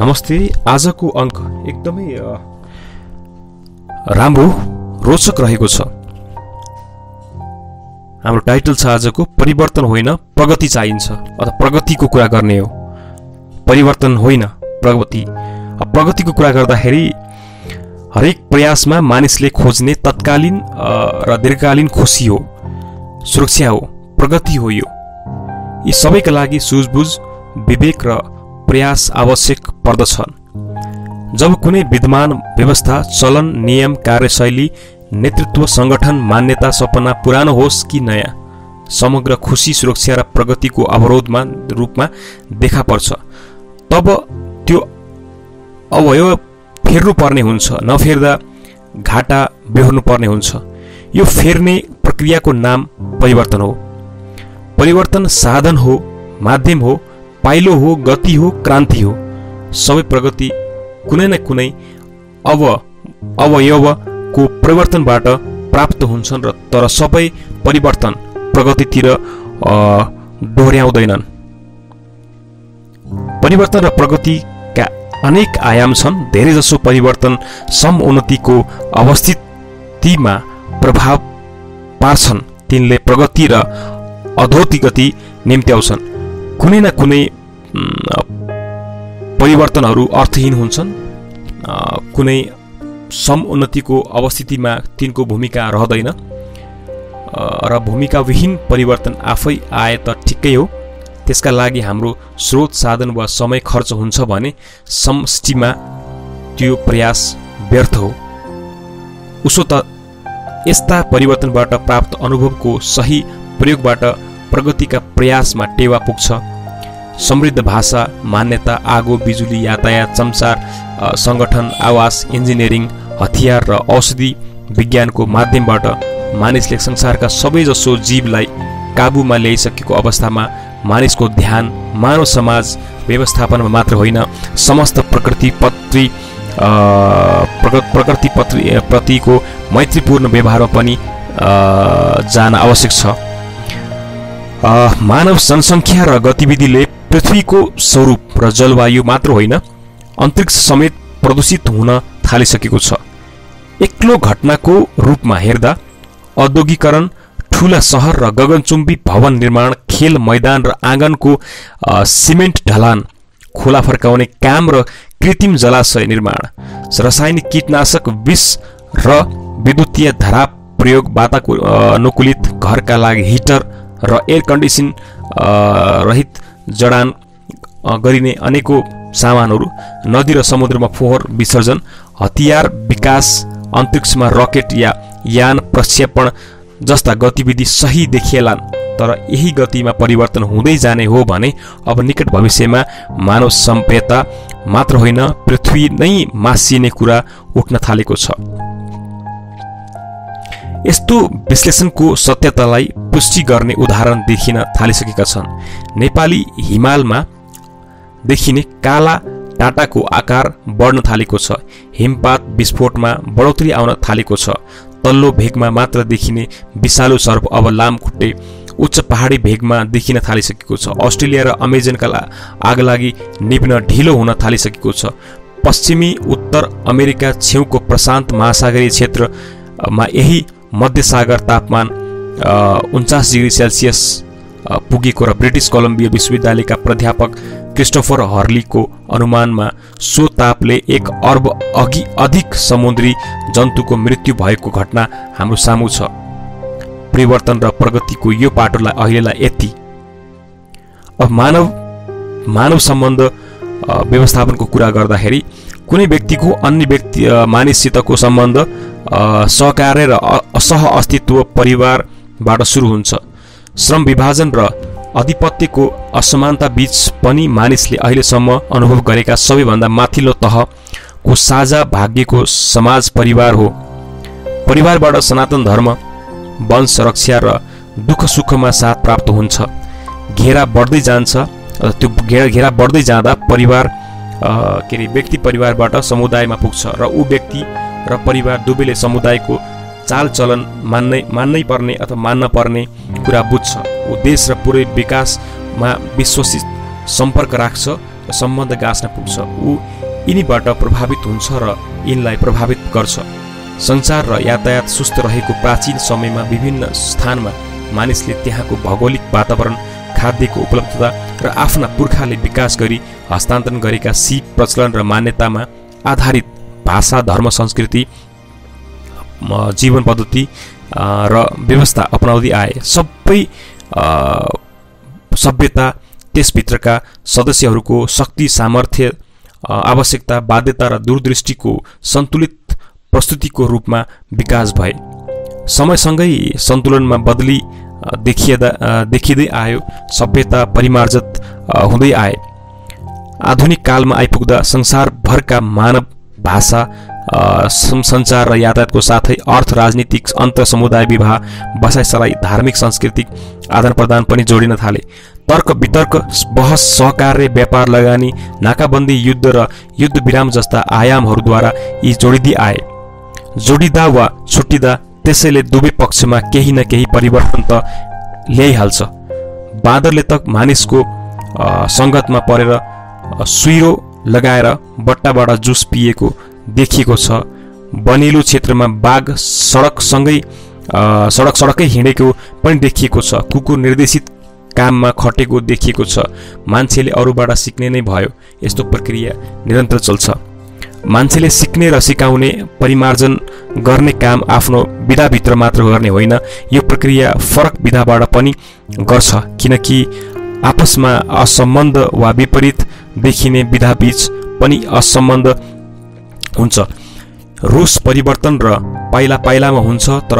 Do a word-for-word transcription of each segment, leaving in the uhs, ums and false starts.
नमस्ते। आजको अङ्क एकदमै राम्रो रोचक रहेको छ। हाम्रो टाइटल छ आजको परिवर्तन होइन प्रगति चाहिन्छ, अथवा प्रगतिको कुरा गर्ने हो। परिवर्तन होइन प्रगति। प्रगतिको कुरा गर्दाखेरि हरेक प्रयासमा मानिसले खोज्ने तत्कालीन र दीर्घकालीन खुसी हो, सुरक्षा हो, प्रगति हो। यो यी सबैका लागि सुझबुझ, विवेक र प्रयास आवश्यक पर्दछन्। जब कुनै विद्यमान व्यवस्था, चलन, नियम, कार्यशैली, नेतृत्व, संगठन, मान्यता, सपना पुरानो होस् कि नयाँ, समग्र खुशी, सुरक्षा र प्रगतिको अवरोधमा रूपमा देखा पर्छ, तब त्यो अवयव फेर्नु पर्ने हुन्छ। नफेर्दा घाटा बेहोर्नु पर्ने हुन्छ। यो फेर्ने प्रक्रियाको नाम परिवर्तन हो। परिवर्तन साधन हो, माध्यम हो, पाइलो हो, गति हो, क्रान्ति हो। सबै प्रगति कुनै न कुनै अव अवयवको परिवर्तनबाट प्राप्त हुन्छन्, र तर सबै परिवर्तन प्रगतितिर डोर्याउँदैनन्। परिवर्तन र प्रगतिका अनेक आयाम छन्। धेरैजसो परिवर्तन सम उन्नतिको अवस्थितिमा प्रभाव पार्छन्। तिनले प्रगति र अधोगति निम्त्याउँछन्। कुनै न कुनै परिवर्तनहरू अर्थहीन हुन्छन्। कुनै सम उन्नतिको अवस्थितिमा तिनको भूमिका रहँदैन, र भूमिकाविहीन परिवर्तन आफै आए त ठिकै हो। त्यसका लागि हाम्रो स्रोत, साधन वा समय खर्च हुन्छ भने समष्टिमा त्यो प्रयास व्यर्थ हो। उसो त यस्ता परिवर्तनबाट प्राप्त अनुभवको सही प्रयोगबाट प्रगतिका प्रयासमा टेवा पुग्छ। समृद्ध भाषा, मान्यता, आगो, बिजुली, यातायात, संसार, संगठन, आवास, इन्जिनियरिङ, हतियार र औषधि विज्ञानको माध्यमबाट मानिसले संसारका सबैजसो जीवलाई काबुमा ल्याइसकेको अवस्थामा मानिसको ध्यान मानव समाज व्यवस्थापनमा मात्र होइन, समस्त प्रकृति पत्री प्रकृति पत्री प्रतिको मैत्रीपूर्ण व्यवहारमा पनि जान आवश्यक छ। मानव जनसङ्ख्या र गतिविधिले पृथ्वीको स्वरूप र जलवायु मात्र होइन, अन्तरिक्ष समेत प्रदूषित हुन थालिसकेको छ। एक्लो घटनाको रूपमा हेर्दा औद्योगिकरण, ठूला सहर र गगनचुम्बी भवन निर्माण, खेल मैदान र आँगनको सिमेन्ट ढलान, खोला फर्काउने काम र कृत्रिम जलाशय निर्माण, रासायनिक कीटनाशक, विष र विद्युतीय धारा प्रयोग, वातानुकूलित घरका लागि हिटर र एयर कन्डिसन रहित जडान गरिने अनेकौं सामानहरू, नदी र समुद्रमा फोहोर विसर्जन, हतियार विकास, अन्तरिक्षमा रकेट या यान प्रक्षेपण जस्ता गतिविधि सही देखिएलान्। तर यही गतिमा परिवर्तन हुँदै जाने हो भने अब निकट भविष्यमा मानव सभ्यता मात्र होइन, पृथ्वी नै मासिने कुरा उठ्न थालेको छ। यस्तो विश्लेषणको सत्यतालाई पुष्टि गर्ने उदाहरण देखिन थालिसकेका छन्। नेपाली हिमालमा देखिने काला टाटाको आकार बढ्न थालेको छ। हिमपात विस्फोटमा बढोत्तरी आउन थालेको छ। तल्लो भेगमा मात्र देखिने विषालु सर्प अब लामखुट्टे उच्च पहाडी भेगमा देखिन थालिसकेको छ। अस्ट्रेलिया र अमेजनका आगलागी निप्न ढिलो हुन थालिसकेको छ। पश्चिमी उत्तर अमेरिका छेउको प्रशान्त महासागरीय क्षेत्रमा यही मध्यसागर तापमान उन्चास डिग्री सेल्सियस पुगेको र ब्रिटिस कोलम्बिया विश्वविद्यालयका प्राध्यापक क्रिस्टोफर हर्लीको अनुमानमा सो तापले एक अर्ब अघि अधिक समुद्री जन्तुको मृत्यु भएको घटना हाम्रो सामु छ। परिवर्तन र प्रगतिको यो पाटोलाई अहिलेलाई यति। अब मानव मानव सम्बन्ध व्यवस्थापनको कुरा गर्दाखेरि कुनै व्यक्तिको अन्य व्यक्ति मानिससितको सम्बन्ध सहकार्य र सह अस्तित्व परिवारबाट सुरु हुन्छ। श्रम विभाजन र आधिपत्यको असमानता बीच पनि मानिसले अहिलेसम्म अनुभव गरेका सबैभन्दा माथिल्लो तहको साझा भाग्यको समाज परिवार हो। परिवारबाट सनातन धर्म, वंश रक्षा र दुःख सुखमा साथ प्राप्त हुन्छ। घेरा बढ्दै जान्छ। त्यो घेरा घेरा बढ्दै जाँदा परिवार के अरे व्यक्ति परिवारबाट समुदायमा पुग्छ, र ऊ व्यक्ति र परिवार दुवैले समुदायको चालचलन मान्नै मान्नै पर्ने अथवा मान्न पर्ने कुरा बुझ्छ। ऊ देश र पुरै विकासमा विश्वसित सम्पर्क राख्छ सम्बन्ध गाँच्न पुग्छ, ऊ यिनीबाट प्रभावित हुन्छ र यिनलाई प्रभावित गर्छ। सञ्चार र यातायात सुस्त रहेको प्राचीन समयमा विभिन्न स्थानमा मानिसले त्यहाँको भौगोलिक वातावरण, खाद्यको उपलब्धता र आफ्ना पुर्खाले विकास गरी हस्तान्तरण गरेका सिप, प्रचलन र मान्यतामा आधारित भाषा, धर्म, संस्कृति, जीवन पद्धति र व्यवस्था अपनाउँदै आए। सबै सभ्यता त्यसभित्रका सदस्यहरूको शक्ति, सामर्थ्य, आवश्यकता, बाध्यता र दूरदृष्टिको सन्तुलित प्रस्तुतिको रूपमा विकास भए। समयसँगै सन्तुलनमा बदली देखिँदा देखिँदै आयो, सभ्यता परिमार्जित हुँदै आए। आधुनिक कालमा आइपुग्दा संसारभरका मानव भाषा, सञ्चार र यातायातको साथै अर्थ, राजनीतिक, अन्तर समुदाय विवाह, बसाइसराई, धार्मिक, सांस्कृतिक आदान प्रदान पनि जोडिन थाले। तर्क वितर्क, बहस, सहकार्य, व्यापार, लगानी, नाकाबन्दी, युद्ध र युद्ध विराम जस्ता आयामहरूद्वारा यी जोडिँदै आए। जोडिँदा वा छुट्टिँदा त्यसैले दुवै पक्षमा केही न केही परिवर्तन त ल्याइहाल्छ। बाँदरले त मानिसको सङ्गतमा परेर सुइरो लगाएर बट्टाबाट जुस पिएको देखिएको छ। बनेलो क्षेत्रमा बाघ सडकसँगै सडक सडकै हिँडेको पनि देखिएको छ। कुकुर निर्देशित काममा खटेको देखिएको छ। मान्छेले अरूबाट सिक्ने नै भयो। यस्तो प्रक्रिया निरन्तर चल्छ। मान्छेले सिक्ने र सिकाउने, परिमार्जन गर्ने काम आफ्नो विधाभित्र मात्र गर्ने होइन, यो प्रक्रिया फरक विधाबाट पनि गर्छ, किनकि आपसमा असम्बन्ध वा विपरीत देखिने विधाबीच पनि असम्बन्ध हुन्छ। रोष परिवर्तन र पाइला पाइलामा हुन्छ, तर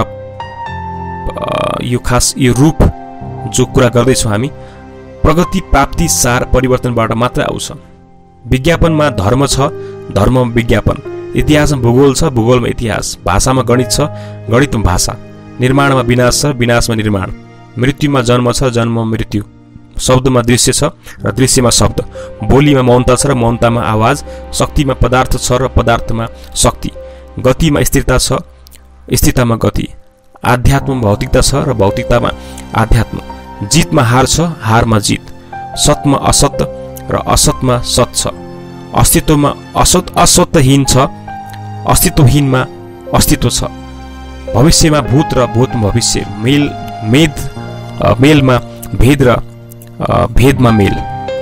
यो खास यो रूप जो कुरा गर्दैछौँ हामी, प्रगति, प्राप्ति, सार परिवर्तनबाट मात्र आउँछ। विज्ञापनमा धर्म छ, धर्ममा विज्ञापन। इतिहासमा भूगोल छ, भूगोलमा इतिहास। भाषामा गणित छ, गणितमा भाषा। निर्माणमा विनाश छ, विनाशमा निर्माण। मृत्युमा जन्म छ, जन्ममा मृत्यु। शब्दमा दृश्य छ र दृश्यमा शब्द। बोलीमा मौनता छ र मौनतामा आवाज। शक्तिमा पदार्थ छ र पदार्थमा शक्ति। गतिमा स्थिरता छ, स्थिरतामा गति। आध्यात्ममा भौतिकता छ र भौतिकतामा आध्यात्म। जितमा हार छ, हारमा जित। सतमा असत र असतमा सत छ। अस्तित्वमा असत असतहीन छ, अस्तित्वहीनमा अस्तित्व छ। भविष्यमा भूत र भूतमा भविष्य। मेल मेद मेलमा भेद र भेदमा मेल।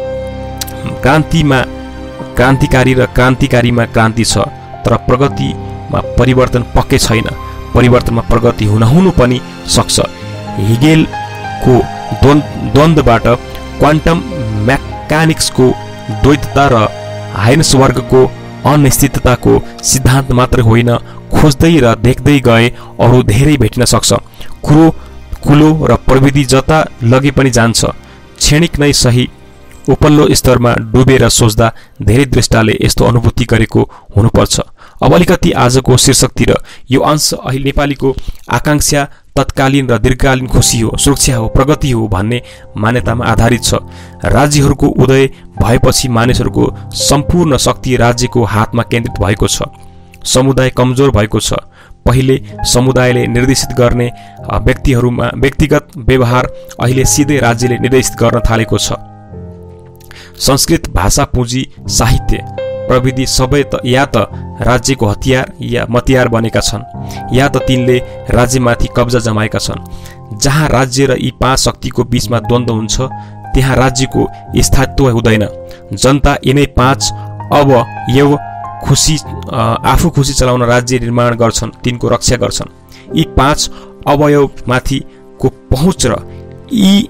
क्रान्तिमा क्रान्तिकारी र क्रान्तिकारीमा क्रान्ति छ, तर प्रगतिमा परिवर्तन पक्कै छैन। परिवर्तनमा प्रगति हुनहुनु पनि सक्छ। हिगेलको द्वन्द्वबाट क्वान्टम मेकानिक्सको द्वैतता र हाइन्सबर्गको अनिश्चितताको सिद्धान्त मात्र होइन, खोज्दै र देख्दै गए अरू धेरै भेटिन सक्छ। कुरो कुलो र प्रविधि जता लगे पनि जान्छ। क्षणिक नै सही। उपल्लो स्तरमा डुबेर सोच्दा धेरै दृष्टाले यस्तो अनुभूति गरेको हुनुपर्छ। अब अलिकति आजको शीर्षकतिर। यो अंश अहिले नेपालीको आकांक्षा तत्कालीन र दीर्घकालीन खुसी हो, सुरक्षा हो, प्रगति हो भन्ने मान्यतामा आधारित छ। राज्यहरूको उदय भएपछि मानिसहरूको सम्पूर्ण शक्ति राज्यको हातमा केन्द्रित भएको छ। समुदाय कमजोर भएको छ। पहिले समुदायले निर्देशित गर्ने व्यक्तिहरूमा व्यक्तिगत व्यवहार अहिले सिधै राज्यले निर्देशित गर्न थालेको छ। संस्कृत, भाषा, पुँजी, साहित्य, प्रविधि सबै त या त राज्यको हतियार या मतियार बनेका छन्, या त तिनले राज्यमाथि कब्जा जमाएका छन्। जहाँ राज्य र यी पाँच शक्तिको बीचमा द्वन्द्व हुन्छ, त्यहाँ राज्यको स्थायित्व हुँदैन। जनता यिनै पाँच अब यो खुसी आफू खुसी चलाउन राज्य निर्माण गर्छन्, तिनको रक्षा गर्छन्। यी पाँच अवयवमाथिको पहुँच र यी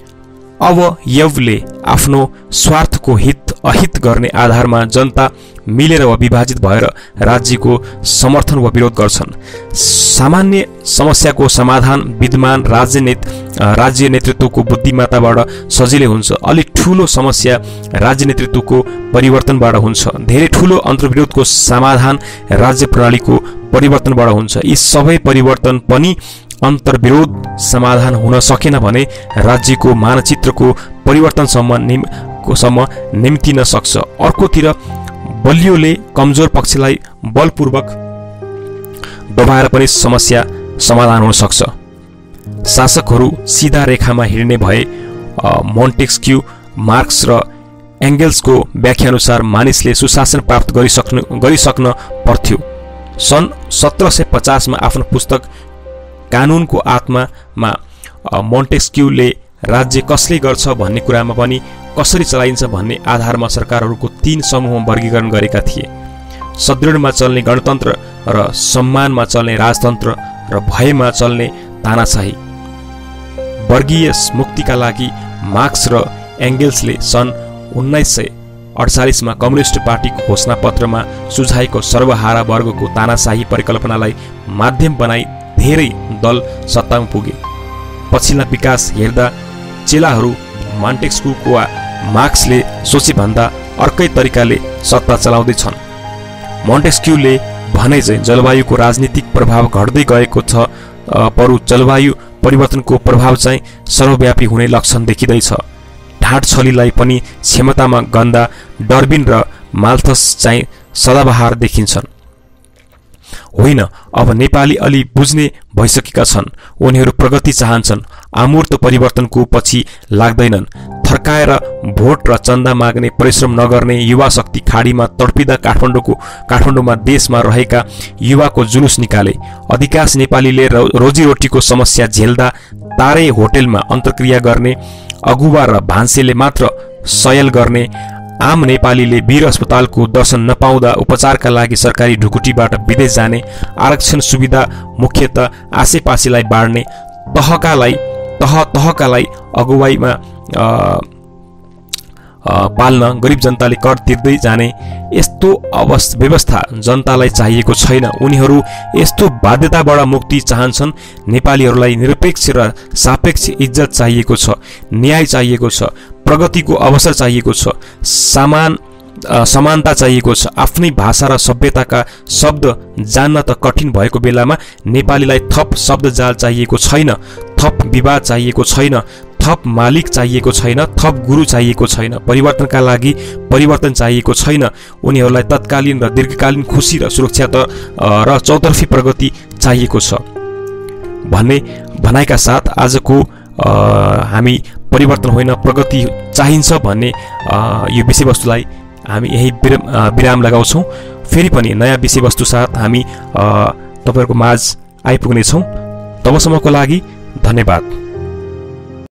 अवयवले आफ्नो स्वार्थको हित अहित गर्ने आधारमा जनता मिलेर वा विभाजित भएर राज्यको समर्थन वा विरोध गर्छन्। सामान्य समस्याको समाधान विद्यमान राज्य नेत राज्य नेतृत्वको बुद्धिमत्ताबाट सजिलै हुन्छ। अलि ठूलो समस्या राज्य नेतृत्वको परिवर्तनबाट हुन्छ। धेरै ठूलो अन्तर्विरोधको समाधान राज्य प्रणालीको परिवर्तनबाट हुन्छ। यी सबै परिवर्तन पनि अन्तर्विरोध समाधान हुन सकेन भने राज्यको मानचित्रको परिवर्तनसम्म निम्तिसम्म निम्तिन सक्छ। अर्कोतिर बलियोले कमजोर पक्षलाई बलपूर्वक दबाएर पनि समस्या समाधान हुन सक्छ। शासकहरू सिधा रेखामा हिँड्ने भए मोन्टेस्क्यू, मार्क्स र एङ्गल्सको व्याख्याअनुसार मानिसले सुशासन प्राप्त गरिसक्नु गरिसक्न पर्थ्यो। सन् सत्र सय पचासमा आफ्नो पुस्तक कानुनको आत्मामा मोन्टेस्क्यूले राज्य कसले गर्छ भन्ने कुरामा पनि कसरी चलाइन्छ भन्ने आधारमा सरकारहरूको तीन समूहमा वर्गीकरण गरेका थिए। सदृढमा चल्ने गणतन्त्र र सम्मानमा चल्ने राजतन्त्र र भयमा चल्ने तानाशाही। वर्गीय मुक्तिका लागि मार्क्स र एङ्गेल्सले सन् उन्नाइस सय अडचालिसमा कम्युनिस्ट पार्टीको घोषणापत्रमा सुझाएको सर्वहारा वर्गको तानाशाही परिकल्पनालाई माध्यम बनाई धेरै दल सत्तामा पुगे। पछिल्ला विकास हेर्दा चेलाहरू मोन्टेस्क्यू वा मार्क्सले सोचेभन्दा अर्कै तरिकाले सत्ता चलाउँदैछन्। मोन्टेस्क्यूले भने चाहिँ जलवायुको राजनीतिक प्रभाव घट्दै गएको छ, परु जलवायु परिवर्तनको प्रभाव चाहिँ सर्वव्यापी हुने लक्षण देखिँदैछ। ढाँट छलीलाई पनि क्षमतामा गन्दा डर्बिन र माल्थस चाहिँ सदाबहार देखिन्छन्। होइन, अब नेपाली अलि बुझ्ने भइसकेका छन्। उनीहरू प्रगति चाहन्छन्, आमूर्त परिवर्तनको पछि लाग्दैनन्। थर्काएर भोट र चन्दा माग्ने, परिश्रम नगर्ने युवा शक्ति खाडीमा तडपिँदा काठमाडौँको काठमाडौँमा देशमा रहेका युवाको जुलुस निकाले। अधिकांश नेपालीले रोजीरोटीको समस्या झेल्दा तारे होटेलमा अन्तर्क्रिया गर्ने, अगुवा र भान्सेले मात्र सयल गर्ने, आम नेपालीले वीर अस्पतालको दर्शन नपाउँदा उपचारका लागि सरकारी ढुकुटीबाट विदेश जाने, आरक्षण सुविधा मुख्यतः आसेपासेलाई बाँड्ने, तहकालाई तह तहकालाई अगुवाईमा पाल्न गरिब जनताले कर तिर्दै जाने यस्तो अवस्था व्यवस्था जनतालाई चाहिएको छैन। उनीहरू यस्तो बाध्यताबाट मुक्ति चाहन्छन्। नेपालीहरूलाई निरपेक्ष र सापेक्ष इज्जत चाहिएको छ, न्याय चाहिएको छ, प्रगतिको अवसर चाहिएको छ, समान समानता चाहिएको छ। आफ्नै भाषा र सभ्यताका शब्द जान्न त कठिन भएको बेलामा नेपालीलाई थप शब्दजाल चाहिएको छैन, थप विवाद चाहिएको छैन, थप मालिक चाहिएको छैन, थप गुरु चाहिएको छैन। परिवर्तनका लागि परिवर्तन चाहिएको छैन। उनीहरूलाई तत्कालीन र दीर्घकालीन खुसी र सुरक्षा त र चौतर्फी प्रगति चाहिएको छ भन्ने भनाइका साथ आजको हामी परिवर्तन होइन प्रगति चाहिन्छ भन्ने यो विषयवस्तुलाई हामी यही विराम लगाउँछौँ। फेरि पनि नयाँ विषयवस्तु साथ हामी तपाईँहरूको माझ आइपुग्नेछौँ। तबसम्मको लागि धन्यवाद।